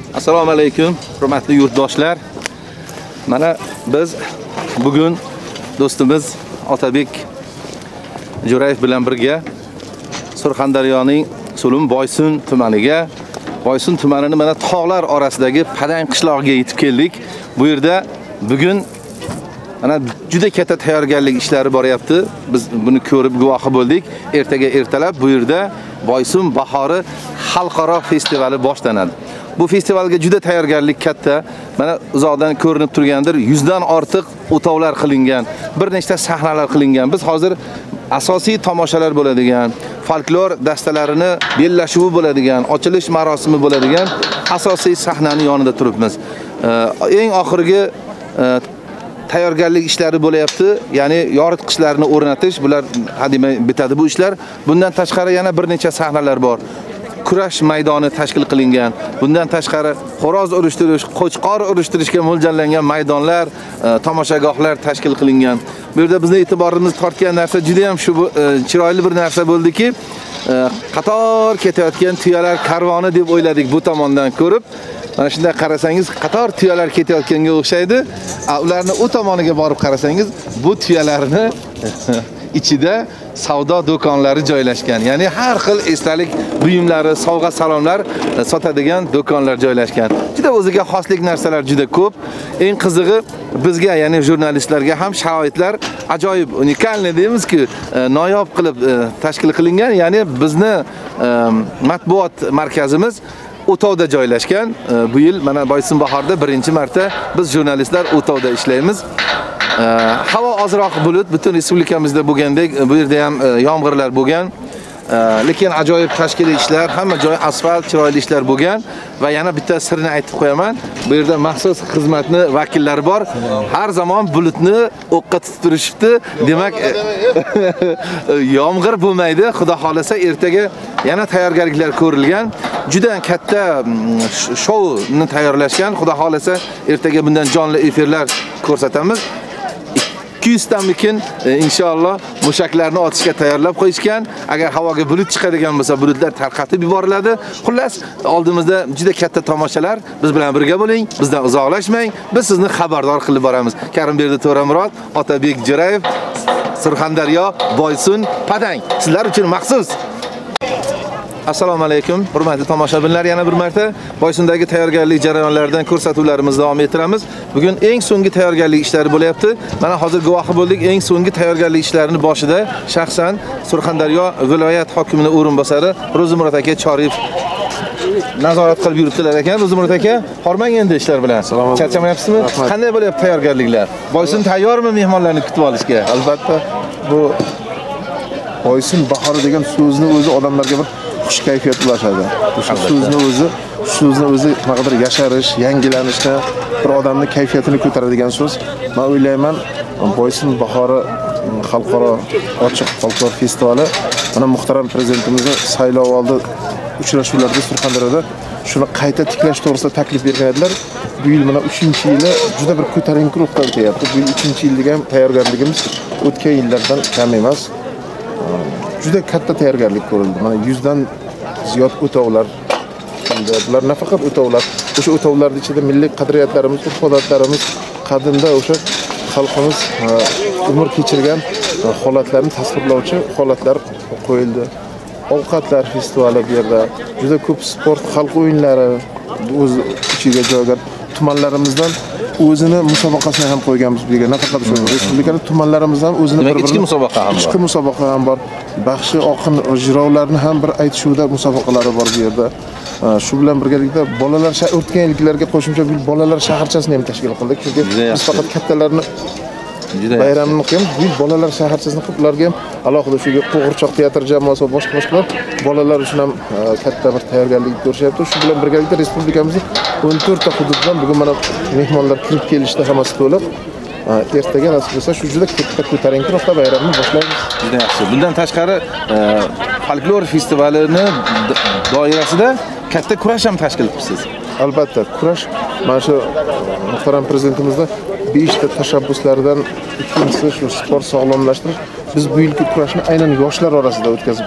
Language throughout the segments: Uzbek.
Assalomu alaykum, hurmatli yurtdoshlar. Mana biz bugun do'stimiz Otabek Jo'rayev bilan birga Surxondaryoning Sulum Boysun tumaniga, Boysun tumanini mana tog'lar orasidagi Padang qishlog'iga yetib keldik. Bu yerda bugun mana juda katta tayyorgarlik ishlari boryapti. Biz buni ko'rib guvohi bo'ldik. Ertaga ertalab bu yerda Boysun bahori xalqaro festivali boshlanadi. Bu festivalga juda tayyorgarlik katta. Mana uzoqdan ko'rinib turgandir, 100 dan ortiq o'tovlar qilingan, bir nechta sahnalar qilingan. Biz hozir asosiy tomoshalar bo'ladigan, folklor dastalarini bellashuvi bo'ladigan, ochilish marosimi bo'ladigan asosiy sahnaning yonida turibmiz. Eng oxirgi tayyorgarlik ishlari bo'layapti. Ya'ni yoritqichlarni o'rnatish, bular hademay bitadi bu ishlar. Bundan tashqari yana bir necha sahnalar bor. Kurash maydoni tashkil qilingan. Bundan tashqari xo'roz urishtirish, qo'chqor urishtirishga mo'ljallangan maydonlar, tomoshagohlar tashkil qilingan. Bu yerda bizning e'tiborimizni tortgan narsa juda ham shu chiroyli bir narsa bo'ldiki, qator ketayotgan tuyalar karvoni deb o'yladik bu tomondan ko'rib. Mana shunday qarasangiz, qator tuyalar ketayotganga o'xshaydi. Ularni u tomoniga borib qarasangiz, bu tuyalarni ichida savdo do'konlari joylashgan. Ya'ni har xil esdalik buyumlari, sovg'a salomlar sotadigan do'konlar joylashgan. Juda o'ziga xoslik narsalar juda ko'p. Eng qizig'i bizga, ya'ni jurnalistlarga ham sharoitlar ajoyib, unikalni deymiz-ku, noyob qilib tashkil qilingan. Ya'ni bizni matbuot markazimiz O'tovda joylashgan. Bu yil mana Boysun bahorda birinchi marta biz jurnalistlar O'tovda ishlaymiz. Havo ozroq bulut, butun respublikamizda bo'lgandek, bu yerda ham yomg'irlar bo'lgan. Lekin ajoyib tashkiliy ishlar, hamma joy asfalt, chiroyli ishlar bo'lgan va yana bitta sirni aytib qo'yaman. Bu yerda maxsus xizmatni vakillari bor. Har zamon bulutni o'qqa tutib turishibdi. Demak, yomg'ir bo'lmaydi. Xudo xolasa ertaga yana tayyorgarliklar ko'rilgan. Juda katta shouni tayyorlashgan. Xudo xolasa ertaga bundan jonli efirlar ko'rsatamiz. 200 tamikin inshaalloh mushaklarni otishga tayyorlab qo'yishgan. Agar havoga bulut chiqadigan bo'lsa, bulutlar tarqatib yuboriladi. Xullas, oldimizda juda katta tomoshalar. Biz bilan birga bo'ling, bizdan uzoqlashmang. Biz sizni xabardor qilib boramiz. Karimberdi To'ramurod, Otabek Jo'rayev, Surxondaryo, Boysun, Padang. Sizlar uchun maxsus. Assalomu alaykum, hurmatli tomoshabinlar, yana bir marta Boysundagi tayyorgarlik jarayonlaridan ko'rsatuvlarimizni davom ettiramiz. Bugun eng so'nggi tayyorgarlik ishlari bo'layapti. Mana hozir guvohi bo'ldik, eng so'nggi tayyorgarlik ishlarining boshida shaxsan Surxondaryo viloyat hokimining o'rinbosari Ro'zimurod aka Choriyev nazorat qilib yuribdilar ekan. Ro'zimurod aka, hormang endi ishlar bilan. Charchamayapsizmi? Qanday bo'lyapti tayyorgarliklar? Boysun tayyormi mehmonlarni kutib olishga? Albatta, bu Boysun bahori degan so'zni o'zi odamlarga bir xush kayfiyat ulashadi. O'sha so'zni o'zi naqadar yasharish, yangilanishda bir odamning kayfiyatini ko'taradigan so'z. Men o'ylayman, Boysun bahori xalqaro ochiq folklor festivali mana muhtaram prezidentimizning saylovoldi uchrashuvlarda Surxondaryoda shuni qayta tiklash to'g'risida taklif bergan edilar. Bu yil mana 3-yili juda bir ko'tarinki ruhda o'tyapti. Bu yil 3-yillik ham tayyorgarligimiz o'tgan yillardan kam emas. Juda katta tayyorgarlik ko'rildi. Mana 100 dan ziyod o'tovlar. Bular nafaqat o'tovlar, o'sha o'tovlarning ichida milliy qadriyatlarimiz, urf-odatlarimiz, qadimda o'sha xalqimiz umr kechirgan holatlarni tasvirlovchi holatlar qo'yildi. Ovqatlar festivali bu yerda juda ko'p sport, xalq o'yinlari o'z ichiga joylar, tumanlarimizdan o'zini musobaqasini ham qo'yganmiz bu yerga. Nafaqat shu respublikada tumanlarimizdan o'zini bir ichki musobaqa ham bor. Ichki musobaqa ham bor. Baxshi oqin ijrolarni ham bir aytishuvda musobaqalari bor bu yerda. Shu bilan birgalikda bolalar o'tgan yillarga qo'shimcha bolalar shaharchasini ham tashkil qildik. Chunki biz faqat kattalarni bayramini qilamiz. Bu bolalar shaharchasini qilib ularga ham alohida shu Qo'g'irchoq teatr jamoasi va boshqalar bolalar uchun ham katta bir tayyorgarlik ko'rishyapti. Shu bilan birgalikda respublikamizning 14 ta hududidan bugun mana mehmonlar kirib kelishdi, hammasi to'liq. Ertaga nasib bo'lsa shu juda katta ko'tarinki ruhda bayramni boshlaymiz. Juda yaxshi. Bundan tashqari folklor festivalining doirasida katta kurash ham tashkil qilibsiz. Albatta, kurash mana shu muhtaram prezidentimizning 5 ta tashabbuslaridan ikkinchisi shu sport sog'lomlashtirish. Biz bu yilgi kurashni aynan yoshlar orasida o'tkazib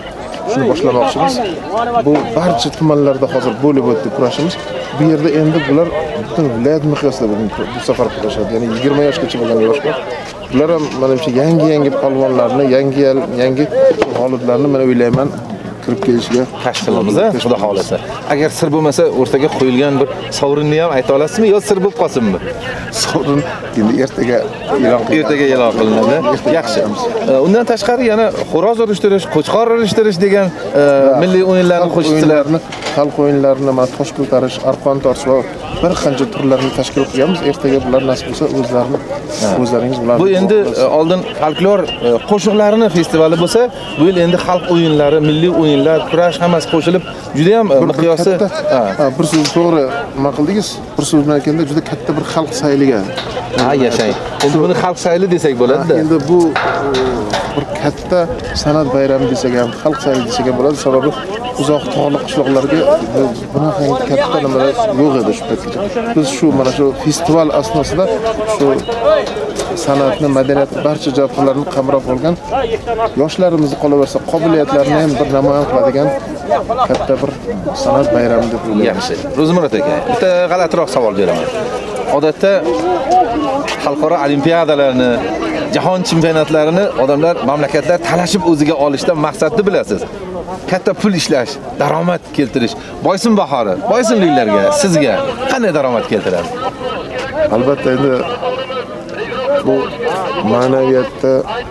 shuni boshlamoqchimiz. Bu barcha tumanlarda hozir bo'lib o'tdi kurashimiz. Bu yerda endi bular butun viloyat miqyosida bu safar kurashadi. Ya'ni 20 yoshgacha bo'lgan yoshlar. Bular ham menimcha yangi polvonlarni, yangi g'oliblarni men o'ylayman kirib kelishiga kashf qilamiz, xudo xolasa. Agar sir bo'lmasa, o'rtaga qo'yilgan bir sovrinni ham ayta olasizmi yo sir bo'lib qolsinmi? Sovrin endi ertaga e'lon qilinadi. Yaxshi. Undan tashqari yana xo'roz urishtirish, qo'chqor urishtirish degan milliy o'yinlarni qo'shibsizlar. Xalq o'yinlarini, tosh ko'tarish, arqon tortish va bir qancha turlarni tashkil qilganmiz. Ertaga bular nasib bo'lsa o'zlaringiz bilan. Bu endi oldin folklor qo'shiqlarini festivali bo'lsa, bu yil endi xalq o'yinlari, milliy o'yinlar, kurash hammasi qo'shilib, juda ham miqyosi bir so'z to'g'ri nima qildingiz? Bir so'z bilan aytganda juda katta bir xalq sayliga. Yashang. Endi buni xalq sayli desak bo'ladi-da. Endi bu bir katta san'at bayrami desak ham, xalq sayli desak ham bo'ladi. Sababi uzoq tog'li qishloqlarga bunaqa katta nimalar yo'q edi shu paytgacha. Biz shu mana shu festival asnosida shu san'atni, madaniyatni, barcha jabhalarni qamrab olgan yoshlarimizni qolaversa qobiliyatlarini ham bir namoyon qiladigan katta bir san'at bayrami deb o'ylayman. Yaxshi. Ro'zmurat aka, bitta g'alatiroq savol beraman. Odatda xalqaro olimpiadalarni, jahon chempionatlarini odamlar, mamlakatlar talashib o'ziga olishdan maqsadni bilasiz. Katta pul ishlash, daromad keltirish. Boysun bahori, boysunliklarga, sizga qanday daromad keltiradi? Albatta endi bu ma'naviyatda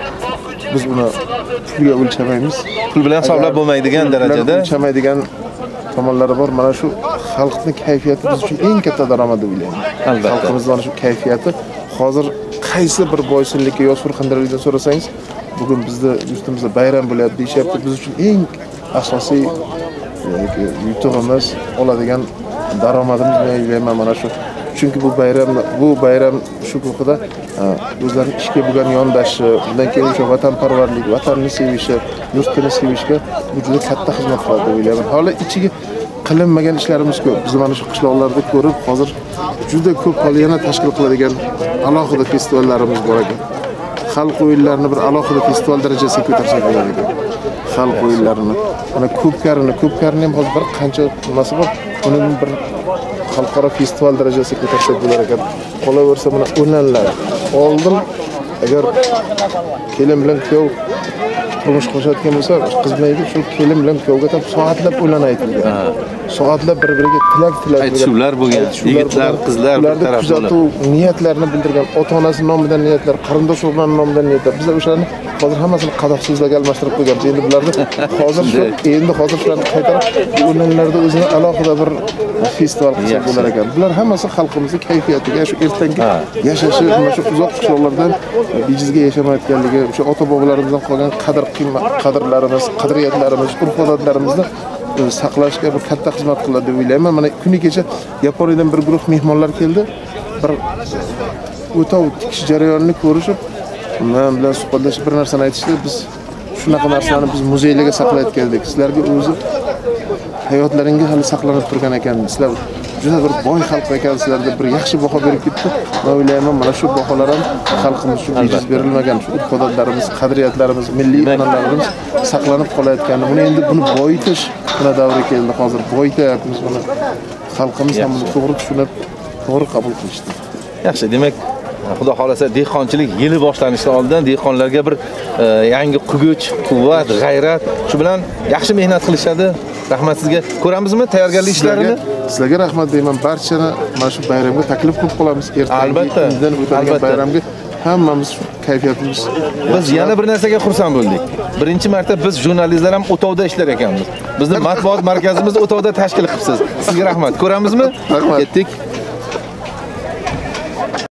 biz buni pulga o'lchamaymiz. Pul bilan hisoblab bo'lmaydigan darajada o'lchamaydigan tomonlari bor. Mana shu xalqning kayfiyati biz uchun eng katta daromad deb o'ylayman. Albatta. Xalqimizning shu kayfiyati hozir qaysi bir boysunlikka yo surxondaryolikdan so'rasangiz, bugun bizda yurtimizda bayram bo'lyapti deyishyapti. Biz uchun eng asosiy yutug'imiz, oladigan daromadimiz men o'ylayman mana shu. Chunki bu bayram shu haqida o'zlarining ishga bo'lgan yondashi, undan keyin o'sha vatanparvarlik, vatanni sevishi, yurtini sevishga bu juda katta xizmat qiladi deb o'ylayman. Hali ichiga qilinmagan ishlarimiz ko'p. Biz mana shu qishloqlarda ko'rib, hozir juda ko'p yana tashkil qiladigan alohida festivallarimiz bor ekan. Xalq o'yinlarini bir alohida festival darajasiga ko'tarsak bo'lar ekan. Xalq o'yinlarini, mana ko'pkarini ham hozir bir qancha nimasi bor, uni bir xalqaro festival darajasiga ko'tarsak bo'lar ekan. Qolaversa mana o'lanlar. Oldin agar kelin bilan kuyov turmush qurishayotgan bo'lsa, qiz bilan shu kelin bilan kuyovga ham soatlab o'lan aytilgan. Soatlab bir-biriga tilak aytishuvlar bo'lgan. Yigitlar, qizlar bir tarafdan niyatlarini bildirgan, ota-onasi nomidan niyatlar, qarindosh urug'lar nomidan niyatlar. Biz o'shalarni hozir hammasini qadoq so'zlarga almashtirib qo'yganmiz. Endi bularni hozir shularni qaytarib o'lanlarda o'zini alohida bir festival qilsak bo'lar ekan. Bular hammasi xalqimizning kayfiyatiga, shu ertangi yashashi, mana shu uzoq qishloqlardan bejizga yashamayotganligi, o'sha ota-bobolarimizdan qolgan qadrlarimiz, qadriyatlarimiz, urf-odatlarimizni saqlashga bir katta xizmat qiladi deb o'ylayman. Mana kuni kecha Yaponiyadan bir guruh mehmonlar keldi. Bir o'tov tikish jarayonini ko'rishib, men bilan suhbatlashib bir narsani aytishdi. Biz shunaqa narsalarni biz muzeylarga saqlayotgan edik. Sizlarga o'zi hayotlaringiz hali saqlanib turgan ekan. Sizlar juda bir boy xalq ekansizlar deb bir yaxshi baho berib ketdi. Men o'ylayman, mana shu baholar ham xalqimiz uchun bejiz berilmagan, shu urf-odatlarimiz, qadriyatlarimiz, milliy an'analarimiz saqlanib qolayotganini, buni endi boyitish davri keldi. Hozir boyityapmiz buni. Xalqimiz ham buni to'g'ri tushunib, to'g'ri qabul qilishdi. Yaxshi, demak, xudo xolasa dehqonchilik yili boshlanishidan oldin dehqonlarga bir yangi quguch, quvvat, g'ayrat, shu bilan yaxshi mehnat qilishadi. Rahmat sizga. Ko'ramizmi tayyorgarlik ishlarini? Sizlarga rahmat deyman. Barchani mana shu bayramga taklif qilib qolamiz. Albatta. Albatta. Bayramga hammamiz shu kayfiyatimiz. Biz yana bir narsaga xursand bo'ldik. Birinchi marta biz jurnalistlar ham O'tovda ishlar ekanmiz. Bizni matbuot markazimizni O'tovda tashkil qilibsiz. Sizga rahmat. Ko'ramizmi? Rahmat. Ketdik.